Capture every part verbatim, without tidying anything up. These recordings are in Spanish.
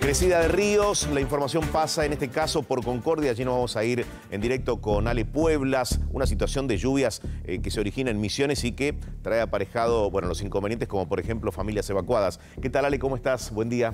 Crecida de ríos, la información pasa en este caso por Concordia. Allí nos vamos a ir en directo con Ale Pueblas. Una situación de lluvias eh, que se origina en Misiones y que trae aparejado, bueno, los inconvenientes como por ejemplo familias evacuadas. ¿Qué tal, Ale? ¿Cómo estás? Buen día.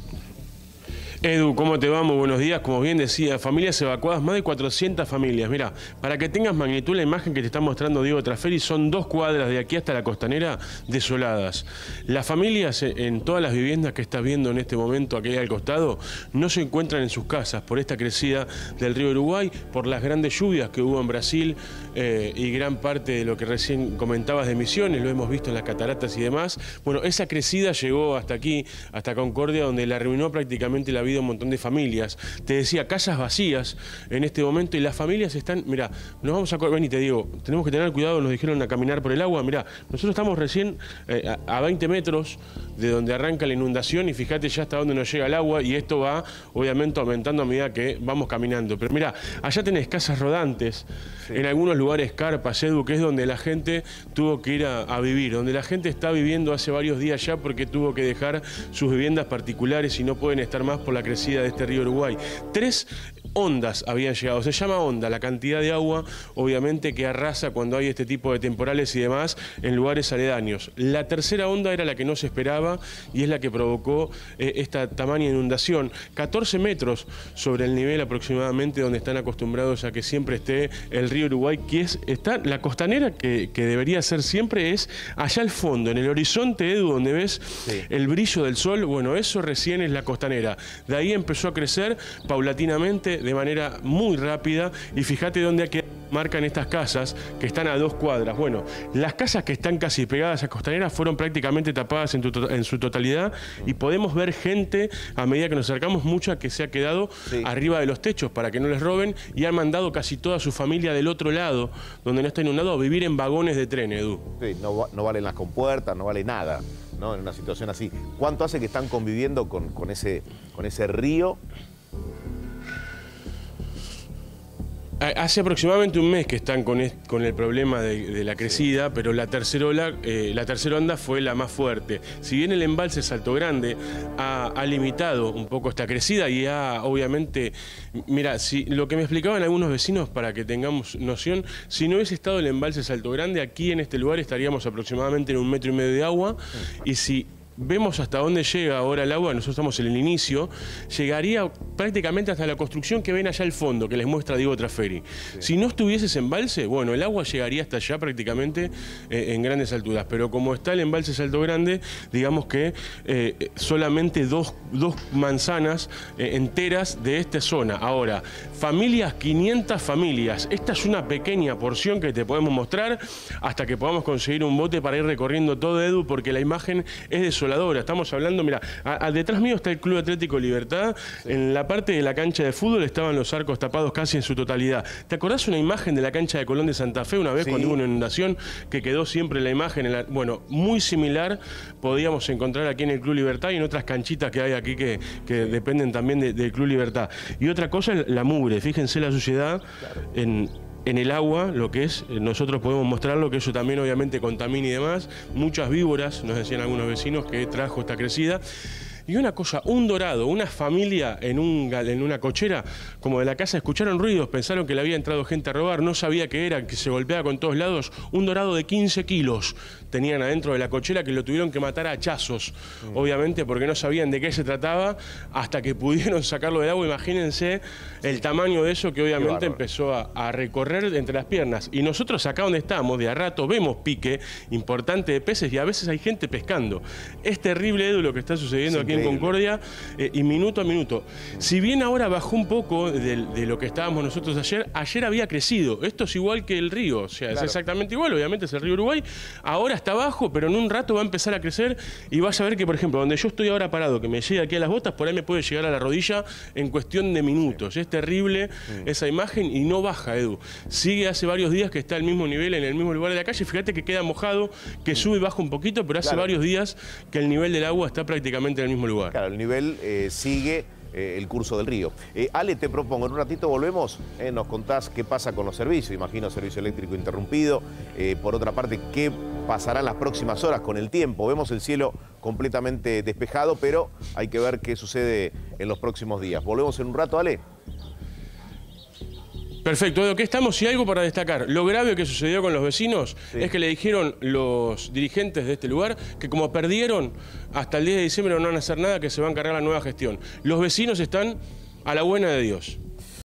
Edu, ¿cómo te va? Muy buenos días. Como bien decía, familias evacuadas, más de cuatrocientas familias. Mira, para que tengas magnitud, la imagen que te está mostrando Diego Traferi son dos cuadras de aquí hasta la costanera desoladas. Las familias en todas las viviendas que estás viendo en este momento aquí al costado no se encuentran en sus casas por esta crecida del río Uruguay, por las grandes lluvias que hubo en Brasil eh, y gran parte de lo que recién comentabas de Misiones, lo hemos visto en las cataratas y demás. Bueno, esa crecida llegó hasta aquí, hasta Concordia, donde la arruinó prácticamente la vida un montón de familias. Te decía, casas vacías en este momento y las familias están, mira, nos vamos a... Ven y te digo, tenemos que tener cuidado, nos dijeron a caminar por el agua. Mira, nosotros estamos recién eh, a, a veinte metros de donde arranca la inundación y fíjate ya hasta dónde nos llega el agua y esto va obviamente aumentando a medida que vamos caminando. Pero mira, allá tenés casas rodantes, sí. En algunos lugares carpas, Edu, que es donde la gente tuvo que ir a, a vivir, donde la gente está viviendo hace varios días ya porque tuvo que dejar sus viviendas particulares y no pueden estar más por la crecida de este río Uruguay. Tres ondas habían llegado, se llama onda la cantidad de agua obviamente que arrasa cuando hay este tipo de temporales y demás en lugares aledaños. La tercera onda era la que no se esperaba y es la que provocó eh, esta tamaña inundación, catorce metros sobre el nivel aproximadamente donde están acostumbrados a que siempre esté el río Uruguay, que es, está, la costanera que, que debería ser siempre es allá al fondo, en el horizonte, Edu, donde ves sí. El brillo del sol. Bueno, eso recién es la costanera. De ahí empezó a crecer paulatinamente de manera muy rápida y fíjate dónde hay que marcan estas casas que están a dos cuadras. Bueno, las casas que están casi pegadas a costanera fueron prácticamente tapadas en, tu, en su totalidad y podemos ver gente a medida que nos acercamos, mucha que se ha quedado sí. Arriba de los techos para que no les roben y han mandado casi toda su familia del otro lado, donde no está inundado, a vivir en vagones de tren, Edu. Sí, no, no valen las compuertas, no vale nada, ¿no? En una situación así. ¿Cuánto hace que están conviviendo con, con, ese, con ese río? Hace aproximadamente un mes que están con, este, con el problema de, de la crecida, sí. Pero la tercera, ola, eh, la tercera onda fue la más fuerte. Si bien el embalse Salto Grande ha, ha limitado un poco esta crecida y ha, obviamente, mira, si, lo que me explicaban algunos vecinos para que tengamos noción, si no hubiese estado el embalse Salto Grande, aquí en este lugar estaríamos aproximadamente en un metro y medio de agua, sí. Y si vemos hasta dónde llega ahora el agua, nosotros estamos en el inicio, llegaría prácticamente hasta la construcción que ven allá al fondo, que les muestra Diego Traferi. Sí. Si no estuviese ese embalse, bueno, el agua llegaría hasta allá prácticamente eh, en grandes alturas, pero como está el embalse Salto Grande, digamos que eh, solamente dos, dos manzanas eh, enteras de esta zona. Ahora, familias, quinientas familias, esta es una pequeña porción que te podemos mostrar hasta que podamos conseguir un bote para ir recorriendo todo, Edu, porque la imagen es desoladora. Estamos hablando, mira, a, a, detrás mío está el Club Atlético Libertad, sí. En la parte de la cancha de fútbol estaban los arcos tapados casi en su totalidad. ¿Te acordás una imagen de la cancha de Colón de Santa Fe una vez sí. Cuando hubo una inundación que quedó siempre la imagen? En la, bueno, muy similar podíamos encontrar aquí en el Club Libertad y en otras canchitas que hay aquí que, que sí. Dependen también de, del Club Libertad. Y otra cosa, la mugre, fíjense la suciedad claro. en... En el agua, lo que es, nosotros podemos mostrarlo, que eso también obviamente contamina y demás. Muchas víboras, nos decían algunos vecinos, que trajo esta crecida. Y una cosa, un dorado, una familia en, un, en una cochera, como de la casa, escucharon ruidos, pensaron que le había entrado gente a robar, no sabía qué era, que se golpeaba con todos lados. Un dorado de quince kilos tenían adentro de la cochera que lo tuvieron que matar a hachazos, mm. Obviamente porque no sabían de qué se trataba, hasta que pudieron sacarlo del agua. Imagínense el tamaño de eso que obviamente empezó a, a recorrer entre las piernas. Y nosotros acá donde estamos, de a rato vemos pique importante de peces y a veces hay gente pescando. Es terrible, Edu, lo que está sucediendo sí. Aquí en Concordia eh, y minuto a minuto. Si bien ahora bajó un poco de, de lo que estábamos nosotros ayer, ayer había crecido. Esto es igual que el río, o sea, claro. Es exactamente igual, obviamente es el río Uruguay. Ahora está bajo, pero en un rato va a empezar a crecer y vas a ver que, por ejemplo, donde yo estoy ahora parado, que me llega aquí a las botas, por ahí me puede llegar a la rodilla en cuestión de minutos. Sí. Es terrible sí. Esa imagen y no baja, Edu. Sigue hace varios días que está al mismo nivel, en el mismo lugar de la calle. Fíjate que queda mojado, que sí. Sube y baja un poquito, pero hace claro. Varios días que el nivel del agua está prácticamente en el mismo lugar. Claro, el nivel eh, sigue eh, el curso del río. Eh, Ale, te propongo, en un ratito volvemos, eh, nos contás qué pasa con los servicios, imagino servicio eléctrico interrumpido, eh, por otra parte, qué pasará en las próximas horas con el tiempo. Vemos el cielo completamente despejado, pero hay que ver qué sucede en los próximos días. Volvemos en un rato, Ale. Perfecto, Edo, ¿qué estamos? Y algo para destacar. Lo grave que sucedió con los vecinos sí. es que le dijeron los dirigentes de este lugar que como perdieron, hasta el diez de diciembre no van a hacer nada, que se va a encargar la nueva gestión. Los vecinos están a la buena de Dios.